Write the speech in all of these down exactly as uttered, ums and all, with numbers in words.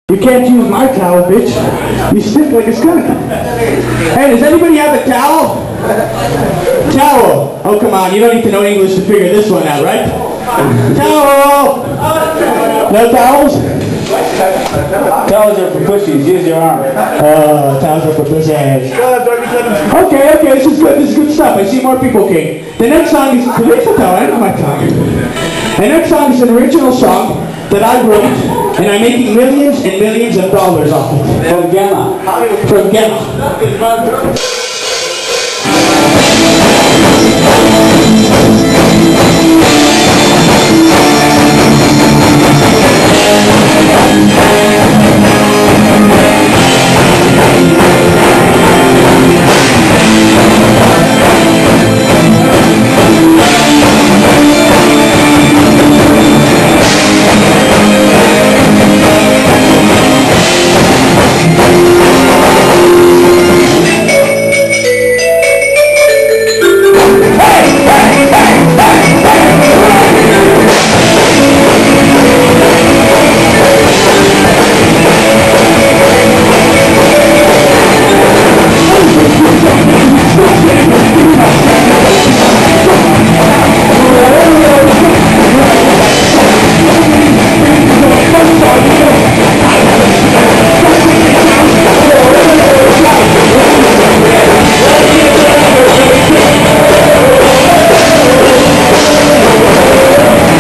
You can't use my towel, bitch. You stink like a skunk. Hey, does anybody have a towel? Towel. Oh, come on. You don't need to know English to figure this one out, right? Towel. No towels? Towels are for pussies. Use your arm. Uh, towels are for pussies. Okay, okay. This is good. This is good stuff. I see more people came. The next song is... Today's a towel. I know my tongue. The next song is an original song that I wrote, and I'm making millions and millions of dollars off it. From Gemma. From Gemma.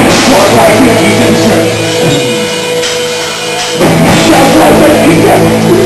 Yeah.